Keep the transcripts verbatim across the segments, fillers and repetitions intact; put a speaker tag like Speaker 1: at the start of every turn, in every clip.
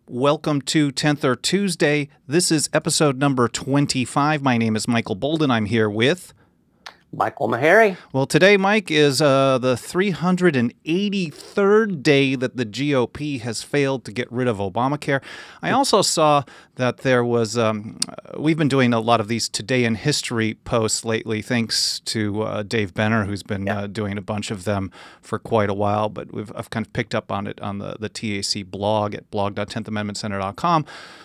Speaker 1: Welcome to tenth or Tuesday. This is episode number twenty-five. My name is Michael Boldin. I'm here with
Speaker 2: Michael Maharrey.
Speaker 1: Well, today, Mike, is uh, the three hundred eighty-third day that the G O P has failed to get rid of Obamacare. I also saw that there was, um, we've been doing a lot of these Today in History posts lately, thanks to uh, Dave Benner, who's been yeah. uh, doing a bunch of them for quite a while, but we've I've kind of picked up on it on the, the T A C blog at blog dot tenth amendment center dot com.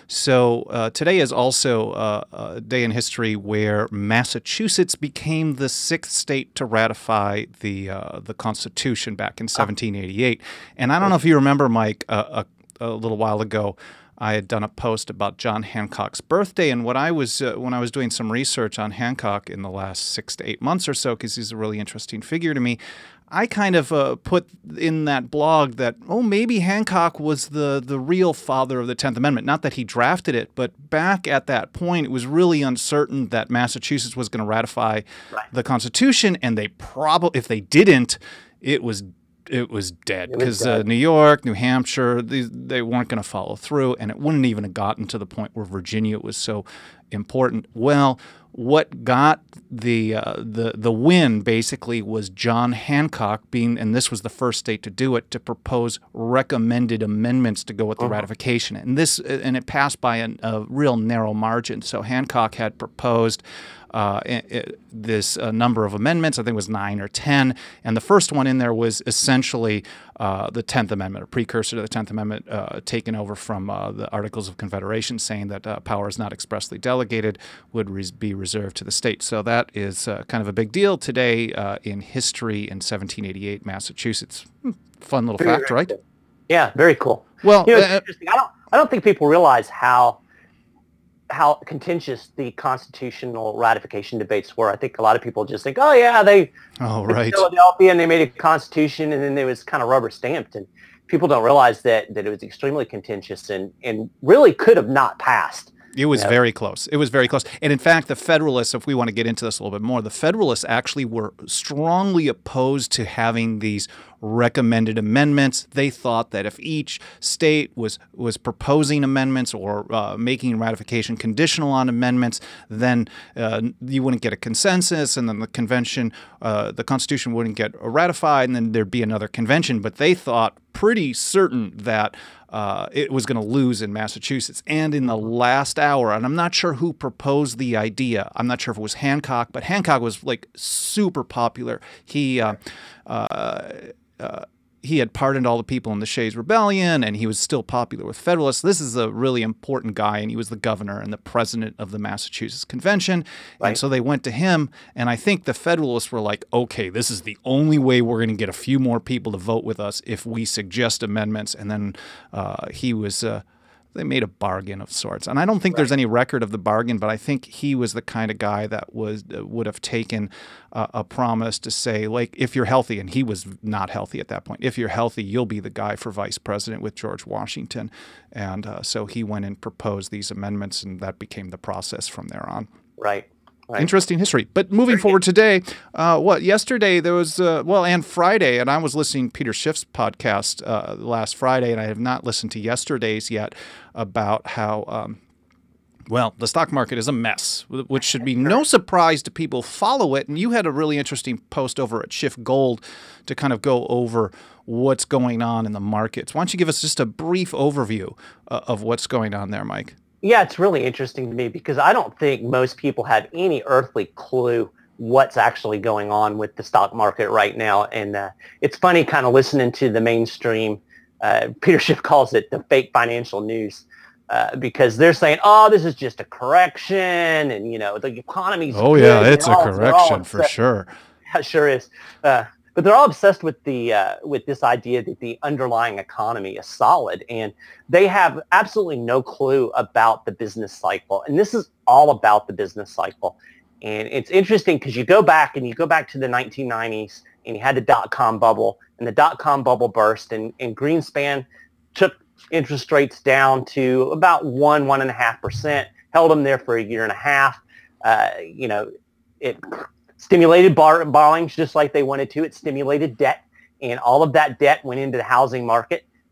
Speaker 1: So uh, today is also uh, a day in history where Massachusetts became the sixth state to ratify the uh, the Constitution back in seventeen eighty-eight. And I don't know if you remember, Mike, uh, a, a little while ago, I had done a post about John Hancock's birthday, and what I was uh, when I was doing some research on Hancock in the last six to eight months or so, because he's a really interesting figure to me, I kind of uh, put in that blog that, oh, maybe Hancock was the, the real father of the tenth Amendment. Not that he drafted it, but back at that point, it was really uncertain that Massachusetts was going to ratify right. the Constitution, and they probably, if they didn't, it was it was dead because uh, New York, New Hampshire, they, they weren't going to follow through, and it wouldn't even have gotten to the point where Virginia was so important. Well, what got the uh, the the win basically was John Hancock being, and this was the first state to do it, to propose recommended amendments to go with the uh-huh. ratification, and this and it passed by a, a real narrow margin. So Hancock had proposed Uh, it, it, this uh, number of amendments. I think it was nine or ten. And the first one in there was essentially uh, the tenth Amendment, a precursor to the tenth Amendment, uh, taken over from uh, the Articles of Confederation, saying that uh, powers not expressly delegated would res be reserved to the states. So that is uh, kind of a big deal today uh, in history in seventeen eighty-eight, Massachusetts. Hmm, fun little
Speaker 2: very,
Speaker 1: fact,
Speaker 2: very
Speaker 1: right?
Speaker 2: Cool. Yeah, very cool.
Speaker 1: Well,
Speaker 2: you know, it's
Speaker 1: uh,
Speaker 2: interesting. I don't, I don't think people realize how how contentious the constitutional ratification debates were. I think a lot of people just think, oh yeah, they
Speaker 1: oh right
Speaker 2: Philadelphia and they made a constitution and then it was kind of rubber stamped, and people don't realize that that it was extremely contentious and and really could have not passed.
Speaker 1: It was
Speaker 2: you know?
Speaker 1: very close. It was very close. And in fact, the Federalists, if we want to get into this a little bit more, the Federalists actually were strongly opposed to having these recommended amendments. They thought that if each state was was proposing amendments or uh, making ratification conditional on amendments, then uh, you wouldn't get a consensus, and then the convention, uh, the Constitution wouldn't get ratified, and then there'd be another convention. But they thought pretty certain that Uh, it was going to lose in Massachusetts. And in the last hour, and I'm not sure who proposed the idea. I'm not sure if it was Hancock, but Hancock was like super popular. He uh, uh, uh, he had pardoned all the people in the Shays Rebellion, and he was still popular with Federalists. This is a really important guy, and he was the governor and the president of the Massachusetts Convention. Right. And so they went to him, and I think the Federalists were like, okay, this is the only way we're going to get a few more people to vote with us if we suggest amendments. And then uh, he was... Uh, they made a bargain of sorts. And I don't think right. there's any record of the bargain, but I think he was the kind of guy that was uh, would have taken uh, a promise to say, like, if you're healthy, and he was not healthy at that point, if you're healthy, you'll be the guy for vice president with George Washington. And uh, so he went and proposed these amendments, and that became the process from there on.
Speaker 2: Right. Right.
Speaker 1: Interesting history. But moving forward today, uh, what, yesterday there was, uh, well, and Friday, and I was listening to Peter Schiff's podcast uh, last Friday, and I have not listened to yesterday's yet, about how, um, well, the stock market is a mess, which should be no surprise to people who follow it. And you had a really interesting post over at Schiff Gold to kind of go over what's going on in the markets. Why don't you give us just a brief overview uh, of what's going on there, Mike?
Speaker 2: Yeah, it's really interesting to me because I don't think most people have any earthly clue what's actually going on with the stock market right now. And uh, it's funny kind of listening to the mainstream, uh, Peter Schiff calls it the fake financial news, uh, because they're saying, oh, this is just a correction, and, you know, the economy's
Speaker 1: Oh,
Speaker 2: good,
Speaker 1: yeah, it's a
Speaker 2: all,
Speaker 1: correction for sure.
Speaker 2: Yeah, it sure is. Uh, But they're all obsessed with the uh, with this idea that the underlying economy is solid, and they have absolutely no clue about the business cycle. And this is all about the business cycle. And it's interesting because you go back and you go back to the nineteen nineties, and you had the dot-com bubble, and the dot-com bubble burst, and, and Greenspan took interest rates down to about one, one and a half percent, held them there for a year and a half. Uh, you know, it stimulated bar borrowings just like they wanted to. It stimulated debt, and all of that debt went into the housing market.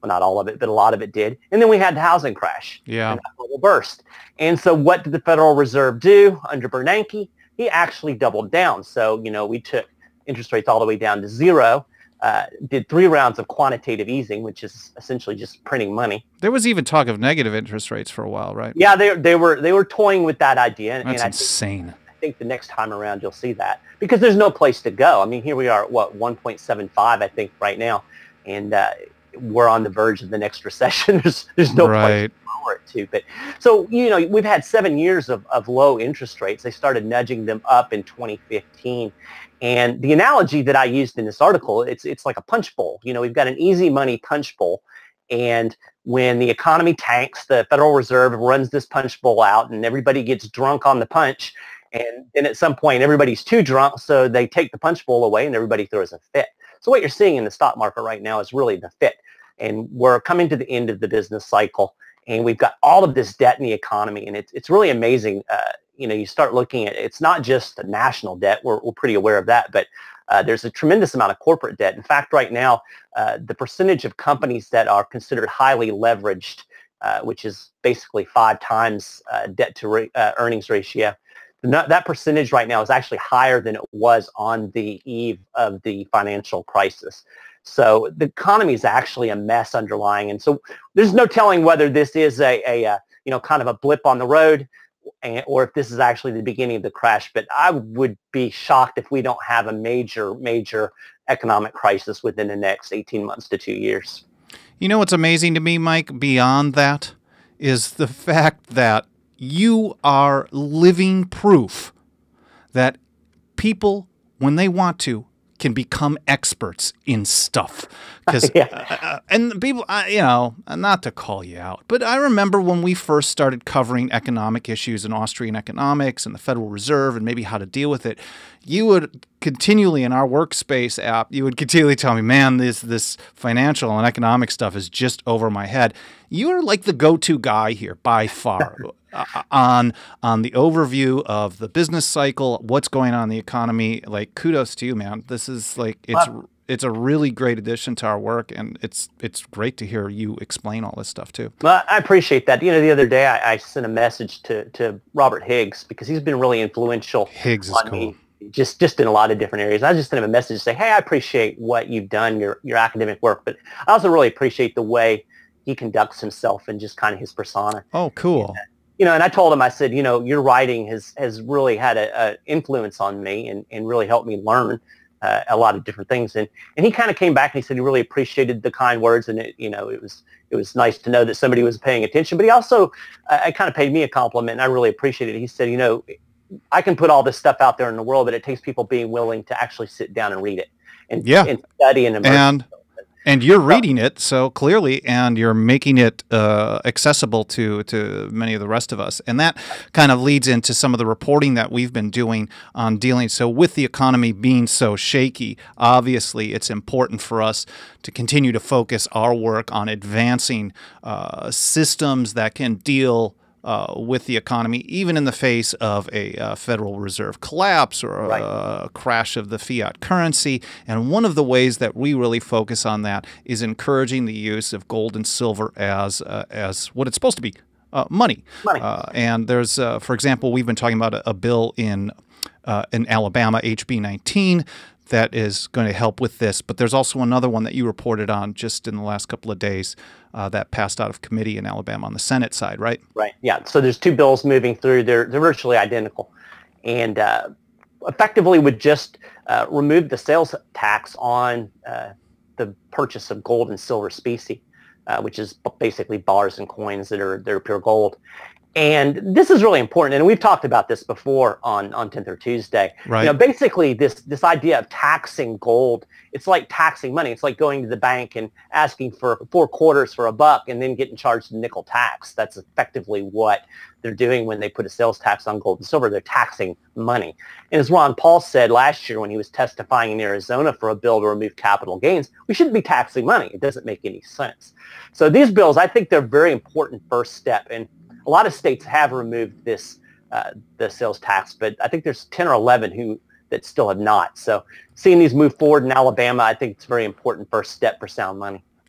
Speaker 2: Well, not all of it, but a lot of it did. And then we had the housing crash.
Speaker 1: Yeah.
Speaker 2: And that bubble burst. And so what did the Federal Reserve do under Bernanke? He actually doubled down. So, you know, we took interest rates all the way down to zero, uh, did three rounds of quantitative easing, which is essentially just printing money.
Speaker 1: There was even talk of negative interest rates for a while, right?
Speaker 2: Yeah, they, they were they were toying with that idea.
Speaker 1: That's
Speaker 2: and I
Speaker 1: insane.
Speaker 2: Think, I think the next time around you'll see that because there's no place to go. I mean, here we are at, what, one point seven five, I think, right now. And uh, we're on the verge of the next recession. there's there's no
Speaker 1: right.
Speaker 2: place to lower it to. But so, you know, we've had seven years of, of low interest rates. They started nudging them up in twenty fifteen. And the analogy that I used in this article, it's it's like a punch bowl. You know, we've got an easy money punch bowl. And when the economy tanks, the Federal Reserve runs this punch bowl out and everybody gets drunk on the punch. And then at some point, everybody's too drunk, so they take the punch bowl away and everybody throws a fit. So what you're seeing in the stock market right now is really the fit. And we're coming to the end of the business cycle, and we've got all of this debt in the economy. And it's, it's really amazing. Uh, you know, you start looking at, it's not just the national debt. We're, we're pretty aware of that, but uh, there's a tremendous amount of corporate debt. In fact, right now, uh, the percentage of companies that are considered highly leveraged, uh, which is basically five times uh, debt to ra- uh, earnings ratio, that percentage right now is actually higher than it was on the eve of the financial crisis. So the economy is actually a mess underlying. And so there's no telling whether this is a, a, a you know, kind of a blip on the road and, or if this is actually the beginning of the crash. But I would be shocked if we don't have a major, major economic crisis within the next eighteen months to two years.
Speaker 1: You know what's amazing to me, Mike, beyond that, is the fact that you are living proof that people, when they want to, can become experts in stuff. Because,
Speaker 2: yeah.
Speaker 1: uh, and people, uh, you know, not to call you out, but I remember when we first started covering economic issues in Austrian economics and the Federal Reserve and maybe how to deal with it, you would continually in our workspace app, you would continually tell me, man, this this financial and economic stuff is just over my head. You are like the go-to guy here by far. Uh, on on the overview of the business cycle, what's going on in the economy. Like, kudos to you, man. This is like it's
Speaker 2: Wow.
Speaker 1: it's a really great addition to our work, and it's it's great to hear you explain all this stuff too.
Speaker 2: Well, I appreciate that. You know, the other day I, I sent a message to to Robert Higgs because he's been really influential.
Speaker 1: Higgs is
Speaker 2: on
Speaker 1: cool.
Speaker 2: me, just just in a lot of different areas. I just sent him a message to say, hey, I appreciate what you've done, your your academic work, but I also really appreciate the way he conducts himself and just kind of his persona.
Speaker 1: Oh, cool.
Speaker 2: And, You know, and I told him, I said, you know, your writing has, has really had a, a influence on me and, and really helped me learn uh, a lot of different things. And and he kind of came back and he said he really appreciated the kind words, and it, you know, it was it was nice to know that somebody was paying attention. But he also, uh, I kind of paid me a compliment, and I really appreciated it. He said, you know, I can put all this stuff out there in the world, but it takes people being willing to actually sit down and read it and,
Speaker 1: yeah.
Speaker 2: and study and immerse
Speaker 1: and
Speaker 2: themselves.
Speaker 1: And you're reading it so clearly, and you're making it uh, accessible to to many of the rest of us. And that kind of leads into some of the reporting that we've been doing on dealing. So with the economy being so shaky, obviously it's important for us to continue to focus our work on advancing uh, systems that can deal Uh, with the economy, even in the face of a uh, Federal Reserve collapse or a,
Speaker 2: Right.
Speaker 1: a crash of the fiat currency. And one of the ways that we really focus on that is encouraging the use of gold and silver as uh, as what it's supposed to be, uh, money.
Speaker 2: Money.
Speaker 1: Uh, and there's, uh, for example, we've been talking about a, a bill in uh, in Alabama, H B nineteen, that is going to help with this. But there's also another one that you reported on just in the last couple of days uh, that passed out of committee in Alabama on the Senate side, right?
Speaker 2: Right. Yeah. So there's two bills moving through. They're they're virtually identical, and uh, effectively would just uh, remove the sales tax on uh, the purchase of gold and silver specie, uh, which is basically bars and coins that are that are pure gold. And this is really important, and we've talked about this before on, on tenth or Tuesday.
Speaker 1: Right.
Speaker 2: You know, basically this this idea of taxing gold, it's like taxing money. It's like going to the bank and asking for four quarters for a buck and then getting charged a nickel tax. That's effectively what they're doing when they put a sales tax on gold and silver. They're taxing money. And as Ron Paul said last year when he was testifying in Arizona for a bill to remove capital gains, we shouldn't be taxing money. It doesn't make any sense. So these bills, I think they're a very important first step. And a lot of states have removed this uh, the sales tax, but I think there's ten or eleven who that still have not. So seeing these move forward in Alabama, I think it's a very important first step for sound money.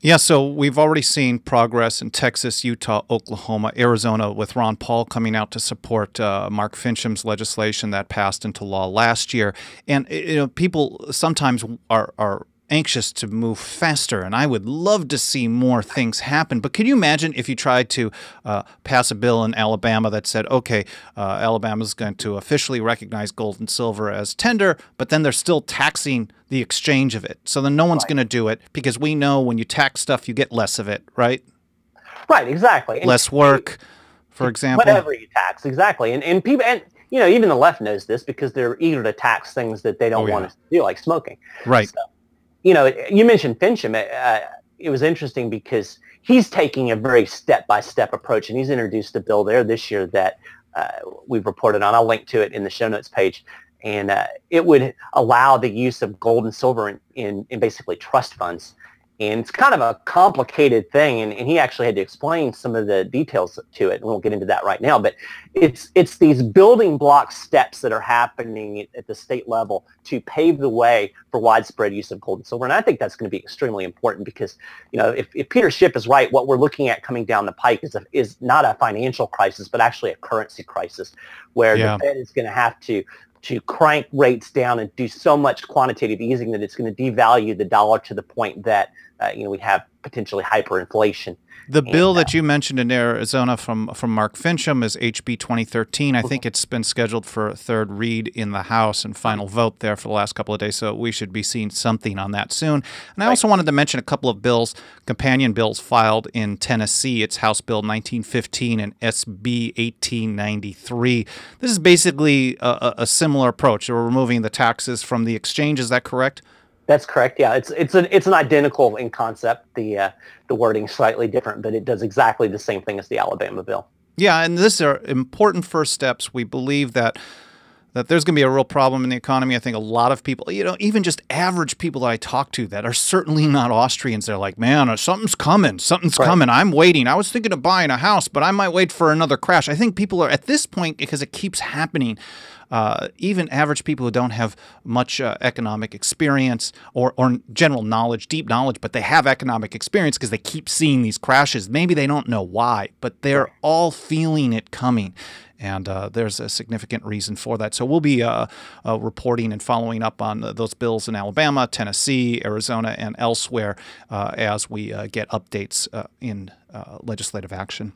Speaker 1: Yeah, so we've already seen progress in Texas, Utah, Oklahoma, Arizona, with Ron Paul coming out to support uh, Mark Fincham's legislation that passed into law last year. And you know, people sometimes are are anxious to move faster, and I would love to see more things happen. But can you imagine if you tried to uh, pass a bill in Alabama that said, okay, uh, Alabama is going to officially recognize gold and silver as tender, but then they're still taxing the exchange of it. So then no one's
Speaker 2: Right.
Speaker 1: going to do it, because we know when you tax stuff, you get less of it, right?
Speaker 2: Right, exactly. And
Speaker 1: Less work, for example.
Speaker 2: whatever you tax, exactly. And and people, and you know, even the left knows this because they're eager to tax things that they don't
Speaker 1: Oh, yeah.
Speaker 2: want to do, like smoking.
Speaker 1: Right.
Speaker 2: So, you know, you mentioned Fincham. Uh, it was interesting because he's taking a very step-by-step approach, and he's introduced a bill there this year that uh, we've reported on. I'll link to it in the show notes page. And uh, it would allow the use of gold and silver in, in, in basically trust funds. And it's kind of a complicated thing, and, and he actually had to explain some of the details to it, and we won't get into that right now. But it's it's these building block steps that are happening at the state level to pave the way for widespread use of gold and silver. And I think that's going to be extremely important because, you know, if, if Peter Schiff is right, what we're looking at coming down the pike is a, is not a financial crisis, but actually a currency crisis, where
Speaker 1: Yeah.
Speaker 2: the Fed is going to have to to crank rates down and do so much quantitative easing that it's going to devalue the dollar to the point that uh, you know we have potentially hyperinflation.
Speaker 1: The
Speaker 2: And,
Speaker 1: bill
Speaker 2: uh,
Speaker 1: that you mentioned in Arizona from from Mark Fincham is H B twenty thirteen. I think it's been scheduled for a third read in the House and final vote there for the last couple of days, so we should be seeing something on that soon. And I also wanted to mention a couple of bills, companion bills filed in Tennessee. It's House Bill nineteen fifteen and S B eighteen ninety-three. This is basically a, a similar approach. We're removing the taxes from the exchange. Is that correct?
Speaker 2: That's correct. Yeah, it's it's an it's an identical in concept. The uh, the wording slightly different, but it does exactly the same thing as the Alabama bill.
Speaker 1: Yeah, and these are important first steps. We believe that that there's going to be a real problem in the economy. I think a lot of people, you know, even just average people that I talk to that are certainly not Austrians, they're like, man, something's coming. Something's
Speaker 2: Right.
Speaker 1: coming. I'm waiting. I was thinking of buying a house, but I might wait for another crash. I think people are at this point, because it keeps happening, uh, even average people who don't have much uh, economic experience or, or general knowledge, deep knowledge, but they have economic experience because they keep seeing these crashes. Maybe they don't know why, but they're
Speaker 2: Right.
Speaker 1: all feeling it coming. And uh, there's a significant reason for that. So we'll be uh, uh, reporting and following up on uh, those bills in Alabama, Tennessee, Arizona, and elsewhere uh, as we uh, get updates uh, in uh, legislative action.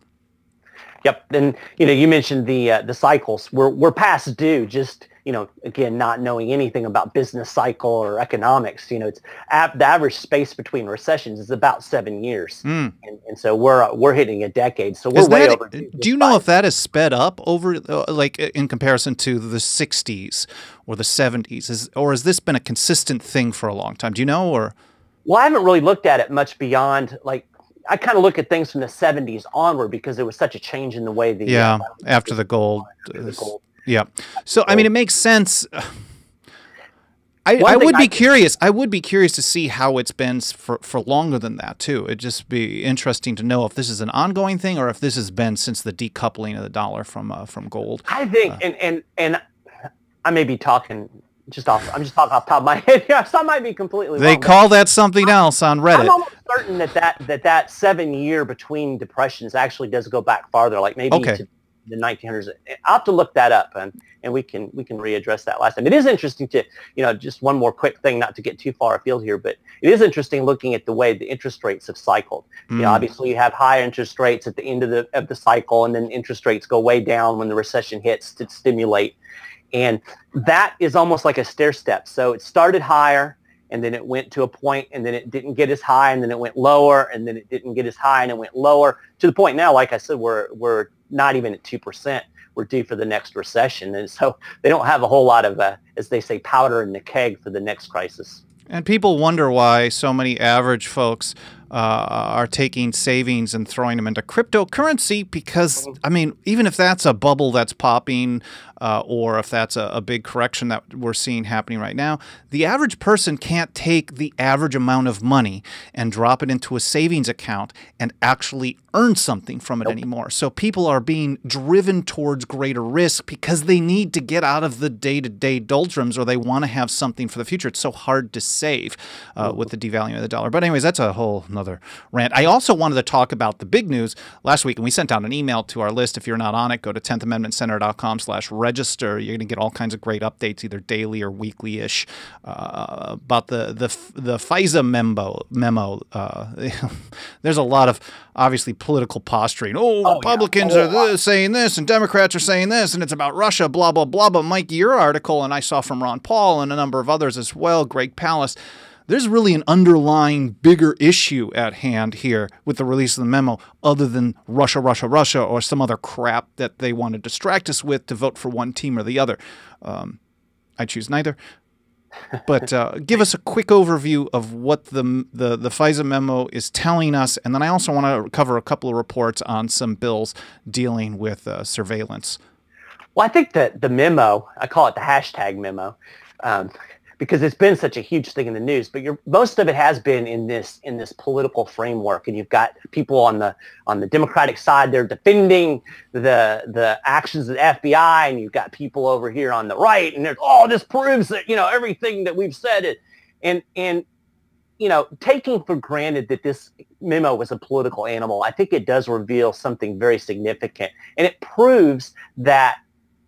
Speaker 2: Yep. And you know, you mentioned the uh, the cycles. We're we're past due. Just you know, again, not knowing anything about business cycle or economics. You know, it's ab- the average space between recessions is about seven years,
Speaker 1: Mm.
Speaker 2: and, and so we're uh, we're hitting a decade. So we're
Speaker 1: Is
Speaker 2: way
Speaker 1: that,
Speaker 2: overdue.
Speaker 1: do you know if that is sped up over, uh, like in comparison to the sixties or the seventies, is, or has this been a consistent thing for a long time? Do you know, or?
Speaker 2: Well, I haven't really looked at it much beyond like. I kind of look at things from the seventies onward because there was such a change in the way the
Speaker 1: Yeah,
Speaker 2: uh,
Speaker 1: after the gold.
Speaker 2: after the gold.
Speaker 1: Yeah. So, I mean, it makes sense. I,
Speaker 2: One
Speaker 1: I
Speaker 2: thing
Speaker 1: would be
Speaker 2: I-
Speaker 1: curious. I would be curious to see how it's been s- for, for longer than that, too. It'd just be interesting to know if this is an ongoing thing or if this has been since the decoupling of the dollar from uh, from gold.
Speaker 2: I think, and, and and I may be talking just off. I'm just talking off the top of my head. Yeah, so I might be completely
Speaker 1: They
Speaker 2: wrong. but
Speaker 1: call that something else on
Speaker 2: I'm
Speaker 1: Reddit.
Speaker 2: almost certain that that that that seven year between depressions actually does go back farther, like maybe
Speaker 1: Okay.
Speaker 2: to the nineteen hundreds. I'll have to look that up, and and we can we can readdress that last time. It is interesting to, you know, just one more quick thing, not to get too far afield here, but it is interesting looking at the way the interest rates have cycled. You know,
Speaker 1: Mm.
Speaker 2: obviously you have high interest rates at the end of the of the cycle, and then interest rates go way down when the recession hits to stimulate. And that is almost like a stair step. So it started higher, and then it went to a point, and then it didn't get as high, and then it went lower, and then it didn't get as high, and it went lower, to the point now, like I said, we're we're not even at two percent. We're due for the next recession. And so they don't have a whole lot of, uh, as they say, powder in the keg for the next crisis.
Speaker 1: And people wonder why so many average folks uh, are taking savings and throwing them into cryptocurrency because, I mean, even if that's a bubble that's popping uh, or if that's a, a big correction that we're seeing happening right now, the average person can't take the average amount of money and drop it into a savings account and actually earn something from it
Speaker 2: Nope.
Speaker 1: anymore. So people are being driven towards greater risk because they need to get out of the day-to-day doldrums or they want to have something for the future. It's so hard to save uh, with the devaluing of the dollar. But anyways, that's a whole another rant. I also wanted to talk about the big news last week, and we sent out an email to our list. If you're not on it, go to tenth amendment center dot com slash register. You're going to get all kinds of great updates, either daily or weekly-ish, uh, about the the the FISA memo. Memo. Uh, there's a lot of obviously political posturing. Oh, oh Republicans yeah. oh, are this, saying this, and Democrats are saying this, and it's about Russia. Blah blah blah. But Mike, your article, and I saw from Ron Paul and a number of others as well, Greg Palast. There's really an underlying bigger issue at hand here with the release of the memo, other than Russia, Russia, Russia, or some other crap that they want to distract us with to vote for one team or the other. Um, I choose neither. But uh, give us a quick overview of what the, the the FISA memo is telling us, and then I also want to cover a couple of reports on some bills dealing with uh, surveillance.
Speaker 2: Well, I think that the memo, I call it the hashtag memo, um, because it's been such a huge thing in the news, but you're, most of it has been in this in this political framework, and you've got people on the on the Democratic side, they're defending the the actions of the F B I, and you've got people over here on the right, and there's, oh, this proves that, you know, everything that we've said it, and and you know, taking for granted that this memo was a political animal, I think it does reveal something very significant, and it proves that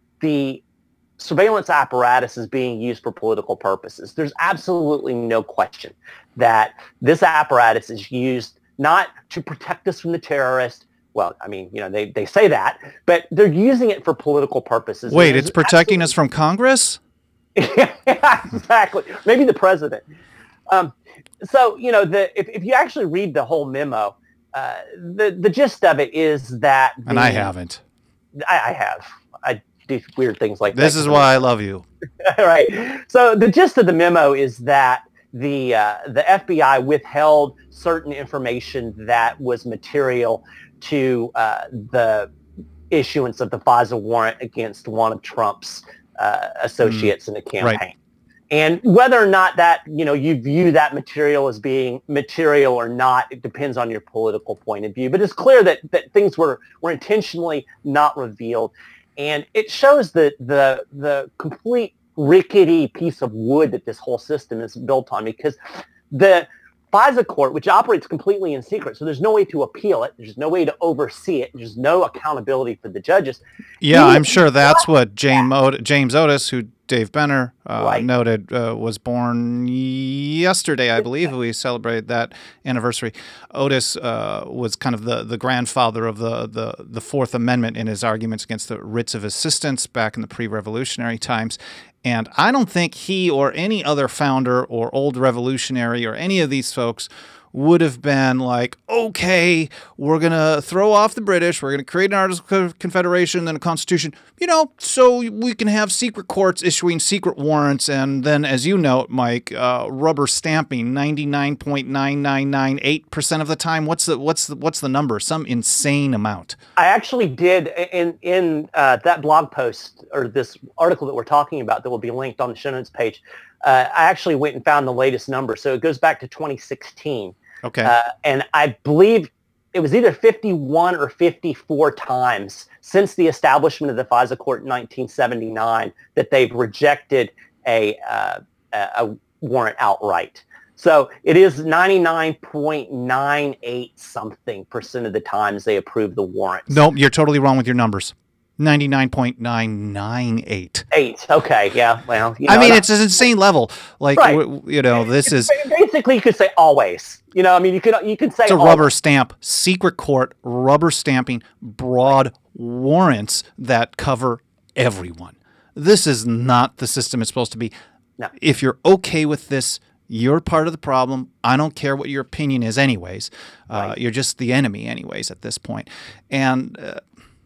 Speaker 2: the surveillance apparatus is being used for political purposes. There's absolutely no question that this apparatus is used not to protect us from the terrorist. Well, I mean, you know, they, they say that, but they're using it for political purposes.
Speaker 1: Wait, it's protecting us from Congress?
Speaker 2: Yeah, exactly. Maybe the president. Um, so, you know, the if, if you actually read the whole memo, uh, the, the gist of it is that... The,
Speaker 1: and I haven't.
Speaker 2: I, I have. I do weird things like
Speaker 1: this
Speaker 2: that.
Speaker 1: This is why I love you.
Speaker 2: Right. So the gist of the memo is that the uh, the F B I withheld certain information that was material to uh, the issuance of the FISA warrant against one of Trump's uh, associates mm. in the campaign. Right. And whether or not that, you know, you view that material as being material or not, it depends on your political point of view. But it's clear that, that things were, were intentionally not revealed. And it shows that the the complete rickety piece of wood that this whole system is built on, because the FISA court, which operates completely in secret, so there's no way to appeal it, there's no way to oversee it, there's no accountability for the judges.
Speaker 1: Yeah, I'm sure that's what James, Ot- James Otis, who Dave Benner uh, right. noted uh, was born yesterday, I believe. We celebrated that anniversary. Otis uh, was kind of the, the grandfather of the, the, the Fourth Amendment in his arguments against the writs of assistance back in the pre-revolutionary times. And I don't think he or any other founder or old revolutionary or any of these folks would have been like, okay, we're going to throw off the British, we're going to create an Articles of Confederation, then a constitution, you know, so we can have secret courts issuing secret warrants, and then, as you note, Mike, uh, rubber stamping ninety-nine point nine nine nine eight percent of the time. What's the what's the, what's the number? Some insane amount.
Speaker 2: I actually did, in, in uh, that blog post, or this article that we're talking about that will be linked on the show notes page, uh, I actually went and found the latest number. So it goes back to twenty sixteen.
Speaker 1: Okay.
Speaker 2: Uh, and I believe it was either fifty-one or fifty-four times since the establishment of the FISA court in nineteen seventy-nine that they've rejected a, uh, a warrant outright. So it is ninety-nine point nine eight something percent of the times they approve the warrants.
Speaker 1: Nope, you're totally wrong with your numbers. ninety-nine point nine nine eight.
Speaker 2: Eight. Okay. Yeah. Well, you know,
Speaker 1: I mean, it's an insane level. Like, right. w- you know, this is
Speaker 2: basically, you could say always. You know, I mean, you could you could say
Speaker 1: it's a
Speaker 2: always.
Speaker 1: Rubber stamp, secret court, rubber stamping, broad warrants that cover everyone. This is not the system it's supposed to be.
Speaker 2: No.
Speaker 1: If you're okay with this, you're part of the problem. I don't care what your opinion is, anyways. Uh, right. You're just the enemy, anyways, at this point. And uh,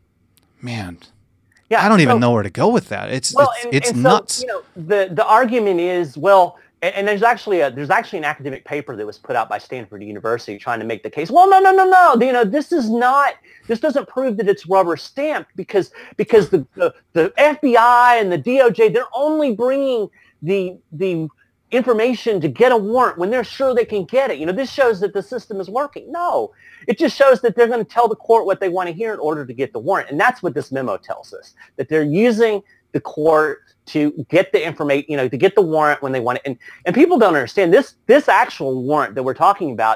Speaker 1: man, yeah, I don't so, even know where to go with that. It's
Speaker 2: well,
Speaker 1: it's,
Speaker 2: and,
Speaker 1: it's
Speaker 2: and
Speaker 1: nuts.
Speaker 2: So, you know, the the argument is, well, and, and there's actually a there's actually an academic paper that was put out by Stanford University trying to make the case. Well, no, no, no, no. You know, this is not. This doesn't prove that it's rubber stamped because because the the, the F B I and the D O J, they're only bringing the the information to get a warrant when they're sure they can get it. You know, this shows that the system is working. No, it just shows that they're going to tell the court what they want to hear in order to get the warrant. And that's what this memo tells us, that they're using the court to get the information, you know, to get the warrant when they want it. And, and people don't understand this, this actual warrant that we're talking about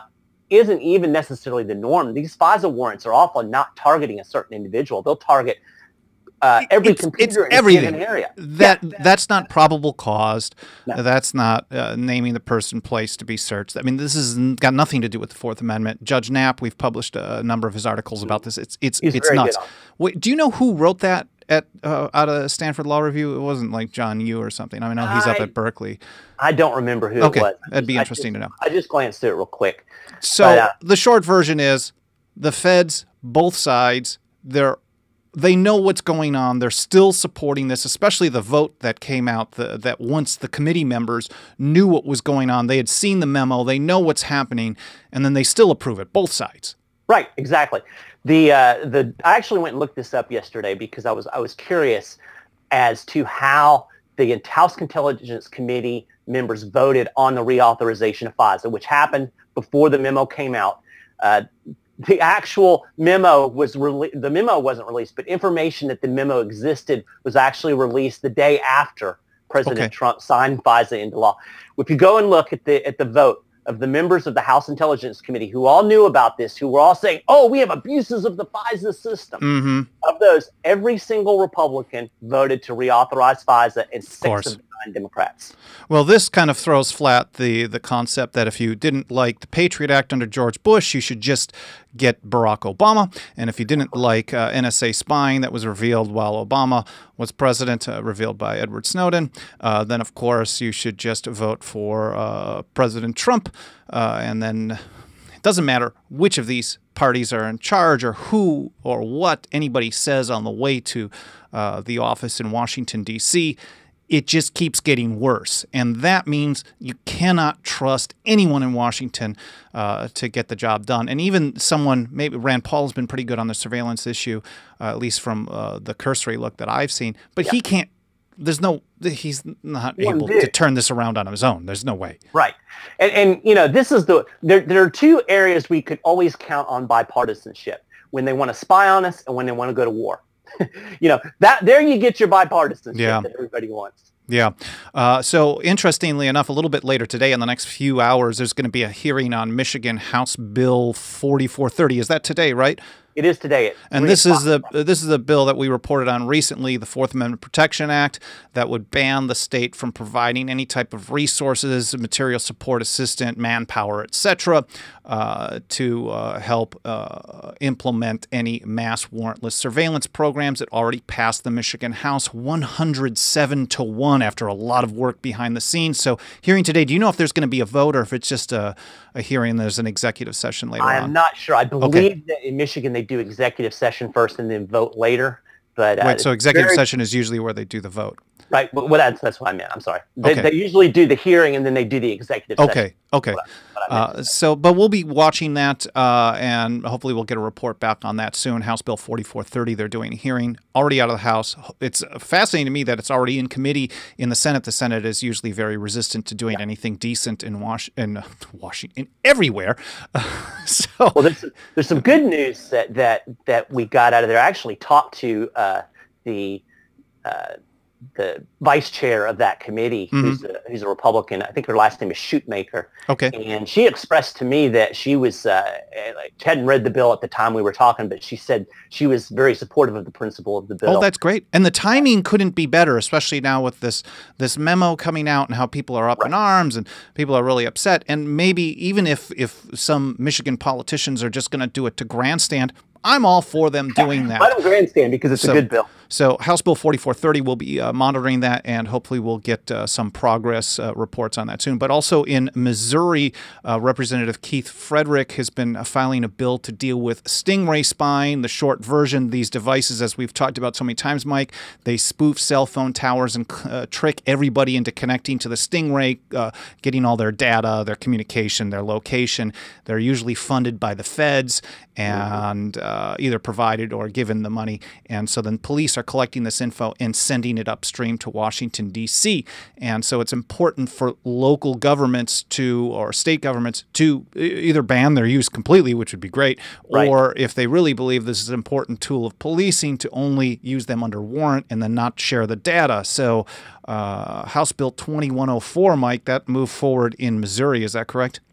Speaker 2: isn't even necessarily the norm. These FISA warrants are often not targeting a certain individual. They'll target uh, every
Speaker 1: it's,
Speaker 2: computer
Speaker 1: it's
Speaker 2: in
Speaker 1: everything.
Speaker 2: a given area.
Speaker 1: That
Speaker 2: yeah.
Speaker 1: That's not probable cause.
Speaker 2: No.
Speaker 1: That's not uh, naming the person, place to be searched. I mean, this has got nothing to do with the Fourth Amendment. Judge Knapp, we've published a number of his articles about this. It's it's
Speaker 2: He's
Speaker 1: it's
Speaker 2: very
Speaker 1: nuts.
Speaker 2: good on it.
Speaker 1: Wait, do you know who wrote that at uh, out of Stanford Law Review? It wasn't like John Yoo or something. I mean, I know he's
Speaker 2: I,
Speaker 1: up at Berkeley.
Speaker 2: I don't remember who
Speaker 1: okay.
Speaker 2: it was.
Speaker 1: That'd be
Speaker 2: I
Speaker 1: interesting
Speaker 2: just,
Speaker 1: to know.
Speaker 2: I just glanced through it real quick.
Speaker 1: So
Speaker 2: but, uh,
Speaker 1: the short version is the feds, both sides, they're they know what's going on. They're still supporting this, especially the vote that came out the, that once the committee members knew what was going on, they had seen the memo, they know what's happening, and then they still approve it, both sides.
Speaker 2: Right, exactly. The uh, the I actually went and looked this up yesterday because I was I was curious as to how the House Intelligence Committee members voted on the reauthorization of FISA, which happened before the memo came out. Uh, The actual memo was rele- the memo wasn't released, but information that the memo existed was actually released the day after President
Speaker 1: Okay.
Speaker 2: Trump signed FISA into law. If you go and look at the at the vote of the members of the House Intelligence Committee who all knew about this, who were all saying, "Oh, we have abuses of the FISA system."
Speaker 1: Mm-hmm.
Speaker 2: Of those, every single Republican voted to reauthorize FISA, and six
Speaker 1: course.
Speaker 2: of the nine Democrats.
Speaker 1: Well, this kind of throws flat the the concept that if you didn't like the Patriot Act under George Bush, you should just get Barack Obama. And if you didn't like uh, N S A spying that was revealed while Obama was president, uh, revealed by Edward Snowden, uh, then, of course, you should just vote for uh, President Trump. Uh, and then it doesn't matter which of these parties are in charge or who or what anybody says on the way to uh, the office in Washington, D C, it just keeps getting worse. And that means you cannot trust anyone in Washington uh, to get the job done. And even someone, maybe Rand Paul has been pretty good on the surveillance issue, uh, at least from uh, the cursory look that I've seen. But yeah. he can't, there's no, he's not
Speaker 2: One
Speaker 1: able
Speaker 2: bit.
Speaker 1: to turn this around on his own. There's no way.
Speaker 2: Right. And, and you know, this is the, there, there are two areas we could always count on bipartisanship: when they want to spy on us and when they want to go to war. You know, that there you get your bipartisanship
Speaker 1: yeah.
Speaker 2: that everybody wants.
Speaker 1: Yeah. Uh, so interestingly enough, a little bit later today, in the next few hours, there's going to be a hearing on Michigan House Bill forty-four thirty. Is that today, right?
Speaker 2: It is today. At
Speaker 1: and this is the this is the bill that we reported on recently, the Fourth Amendment Protection Act, that would ban the state from providing any type of resources, material support, assistant, manpower, et cetera, uh, to uh, help uh, implement any mass warrantless surveillance programs. It already passed the Michigan House one hundred seven to one after a lot of work behind the scenes. So hearing today, do you know if there's going to be a vote or if it's just a, a hearing, there's an executive session later
Speaker 2: I
Speaker 1: on?
Speaker 2: am not sure. I believe
Speaker 1: Okay.
Speaker 2: that in Michigan they do executive session first and then vote later. But uh,
Speaker 1: Wait, so executive
Speaker 2: very,
Speaker 1: session is usually where they do the vote.
Speaker 2: Right. Well, that's, that's what I meant. I'm sorry. They,
Speaker 1: Okay.
Speaker 2: they usually do the hearing and then they do the executive session.
Speaker 1: Okay, okay.
Speaker 2: What I- what I meant
Speaker 1: Uh, so, but we'll be watching that, uh, and hopefully we'll get a report back on that soon. House Bill forty-four thirty, they're doing a hearing, already out of the House. It's fascinating to me that it's already in committee in the Senate. The Senate is usually very resistant to doing
Speaker 2: Yeah.
Speaker 1: anything decent in Wash in Washington, everywhere. so,
Speaker 2: Well, there's some, there's some good news that that that we got out of there. I actually talked to uh, the uh, the vice chair of that committee,
Speaker 1: Mhm.
Speaker 2: who's a, who's a Republican. I think her last name is Shootmaker.
Speaker 1: okay.
Speaker 2: And she expressed to me that she was uh, like hadn't read the bill at the time we were talking, but she said she was very supportive of the principle of the bill.
Speaker 1: Oh, that's great. And the timing couldn't be better, especially now with this this memo coming out and how people are up in arms and people are really upset. And maybe even if, if some Michigan politicians are just going to do it to grandstand, I'm all for them doing that.
Speaker 2: I don't grandstand because it's
Speaker 1: So-
Speaker 2: a good bill.
Speaker 1: So House Bill forty-four thirty, will be uh, monitoring that, and hopefully we'll get uh, some progress uh, reports on that soon. But also in Missouri, uh, Representative Keith Frederick has been uh, filing a bill to deal with stingray spying. The short version, these devices, as we've talked about so many times, Mike, they spoof cell phone towers and uh, trick everybody into connecting to the stingray, uh, getting all their data, their communication, their location. They're usually funded by the feds and uh, either provided or given the money. And so then police are collecting this info and sending it upstream to Washington, D C. And so it's important for local governments to, or state governments to e- either ban their use completely, which would be great,
Speaker 2: Right.
Speaker 1: or if they really believe this is an important tool of policing, to only use them under warrant and then not share the data. So uh, House Bill twenty-one oh four, Mike, that moved forward in Missouri. Is that correct?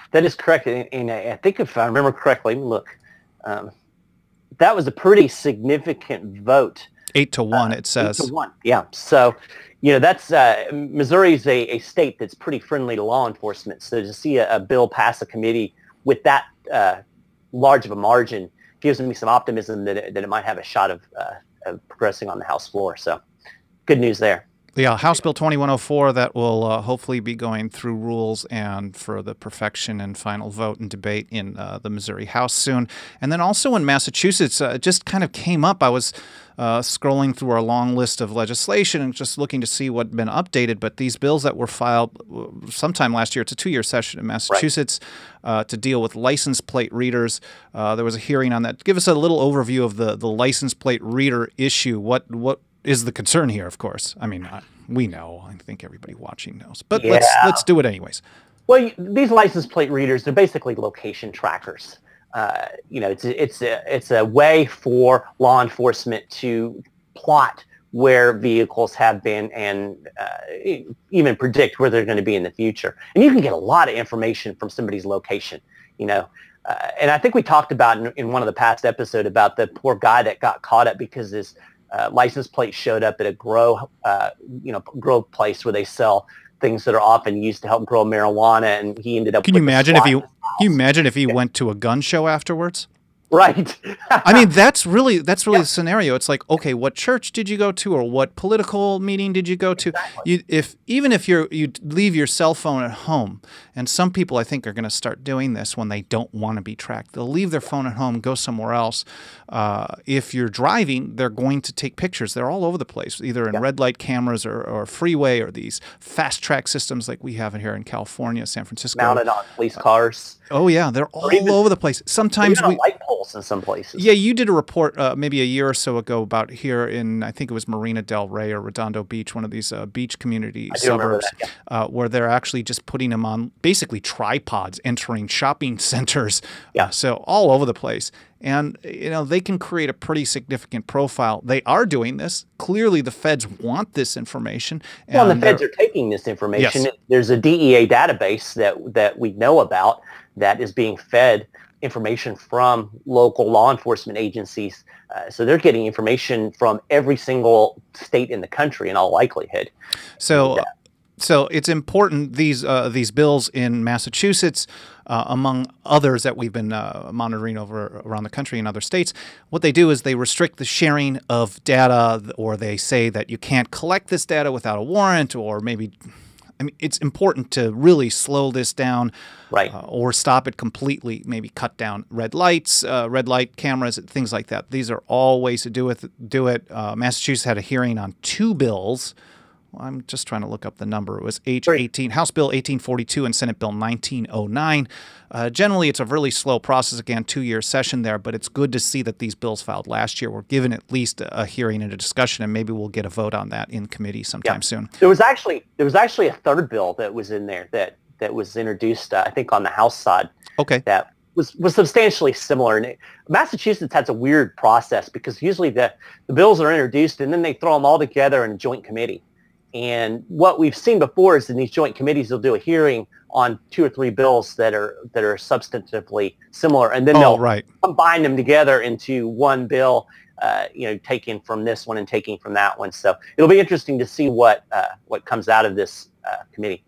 Speaker 2: That is correct. And, and I think if I remember correctly, look, um, that was a pretty significant vote.
Speaker 1: Eight to one, uh, it says.
Speaker 2: Eight to one, yeah. So, you know, that's uh, Missouri's a, a state that's pretty friendly to law enforcement. So to see a, a bill pass a committee with that uh, large of a margin gives me some optimism that it, that it might have a shot of, uh, of progressing on the House floor. So, good news there.
Speaker 1: Yeah, House Bill twenty-one oh four that will uh, hopefully be going through rules and for the perfection and final vote and debate in uh, the Missouri House soon. And then also in Massachusetts, uh, it just kind of came up. I was uh, scrolling through our long list of legislation and just looking to see what had been updated. But these bills that were filed sometime last year, it's a two-year session in Massachusetts, right. uh, to deal with license plate readers. Uh, there was a hearing on that. Give us a little overview of the, the license plate reader issue. What what is the concern here, of course? I mean, we know. I think everybody watching knows. But yeah. let's let's do it anyways.
Speaker 2: Well, these license plate readers, they're basically location trackers. Uh, you know, it's it's a it's a way for law enforcement to plot where vehicles have been and uh, even predict where they're going to be in the future. And you can get a lot of information from somebody's location. You know, uh, and I think we talked about in, in one of the past episodes about the poor guy that got caught up because his Uh, license plate showed up at a grow, uh, you know, grow place where they sell things that are often used to help grow marijuana, and he ended up.
Speaker 1: Can you imagine if he? Can you imagine if he yeah. went to a gun show afterwards?
Speaker 2: Right.
Speaker 1: I mean, that's really that's really yeah. the scenario. It's like, okay, what church did you go to, or what political meeting did you go to?
Speaker 2: Exactly.
Speaker 1: You, if even if you're you leave your cell phone at home, and some people I think are going to start doing this when they don't want to be tracked. They'll leave their phone at home, go somewhere else. Uh, if you're driving, they're going to take pictures. They're all over the place, either in yeah. red light cameras or, or freeway or these fast track systems like we have here in California, San Francisco.
Speaker 2: Mounted on police cars.
Speaker 1: Uh, oh yeah, they're all even, over the place. Sometimes
Speaker 2: even
Speaker 1: we
Speaker 2: on light poles in some places.
Speaker 1: Yeah, you did a report uh, maybe a year or so ago about here in, I think it was Marina del Rey or Redondo Beach, one of these uh, beach community suburbs,
Speaker 2: that, yeah.
Speaker 1: uh, where they're actually just putting them on basically tripods, entering shopping centers.
Speaker 2: Yeah.
Speaker 1: Uh, so all over the place. And, you know, they can create a pretty significant profile. They are doing this. Clearly, the feds want this information. And
Speaker 2: well, the feds are taking this information.
Speaker 1: Yes.
Speaker 2: There's a D E A database that that we know about that is being fed information from local law enforcement agencies. Uh, so they're getting information from every single state in the country in all likelihood.
Speaker 1: So.
Speaker 2: And, uh,
Speaker 1: So it's important, these uh, these bills in Massachusetts, uh, among others that we've been uh, monitoring over around the country in other states, what they do is they restrict the sharing of data, or they say that you can't collect this data without a warrant, or maybe, I mean, it's important to really slow this down,
Speaker 2: right,
Speaker 1: uh, or stop it completely, maybe cut down red lights, uh, red light cameras, things like that. These are all ways to do it. Do it. Uh, Massachusetts had a hearing on two bills. I'm just trying to look up the number. It was H eighteen, House Bill eighteen forty-two and Senate Bill nineteen oh nine. Uh, generally, it's a really slow process. Again, two-year session there, but it's good to see that these bills filed last year were given at least a hearing and a discussion, and maybe we'll get a vote on that in committee sometime
Speaker 2: yeah.
Speaker 1: soon.
Speaker 2: There was actually there was actually a third bill that was in there that that was introduced, uh, I think, on the House side.
Speaker 1: Okay.
Speaker 2: That was was substantially similar. And it, Massachusetts has a weird process because usually the the bills are introduced and then they throw them all together in a joint committee. And what we've seen before is in these joint committees, they'll do a hearing on two or three bills that are that are substantively similar, and then
Speaker 1: oh,
Speaker 2: they'll
Speaker 1: right.
Speaker 2: combine them together into one bill, uh, you know, taking from this one and taking from that one. So it'll be interesting to see what uh, what comes out of this uh, committee.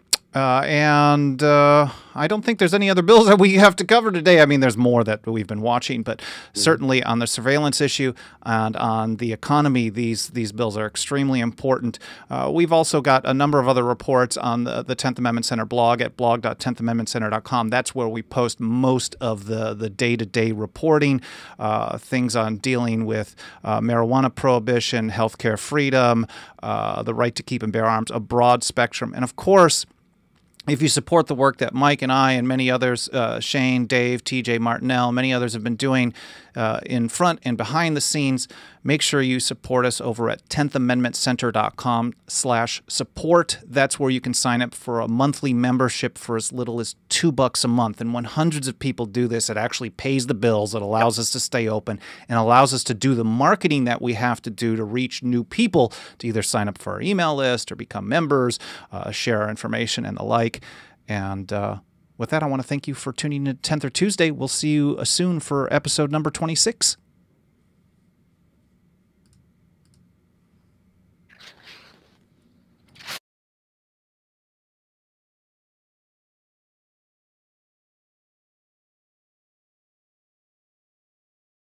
Speaker 1: Uh, and uh, I don't think there's any other bills that we have to cover today. I mean, there's more that we've been watching, but mm-hmm. certainly on the surveillance issue and on the economy, these these bills are extremely important. Uh, we've also got a number of other reports on the, the tenth Amendment Center blog at blog dot tenth amendment center dot com. That's where we post most of the, the day-to-day reporting, uh, things on dealing with uh, marijuana prohibition, healthcare freedom, uh, the right to keep and bear arms, a broad spectrum. And of course, if you support the work that Mike and I and many others, uh, Shane, Dave, T J, Martinell, many others have been doing uh, in front and behind the scenes, make sure you support us over at tenth amendment center dot com slash support. That's where you can sign up for a monthly membership for as little as two bucks a month. And when hundreds of people do this, it actually pays the bills. It allows us to stay open and allows us to do the marketing that we have to do to reach new people to either sign up for our email list or become members, uh, share our information and the like. And uh, with that, I want to thank you for tuning in to tenth or Tuesday. We'll see you soon for episode number twenty-six.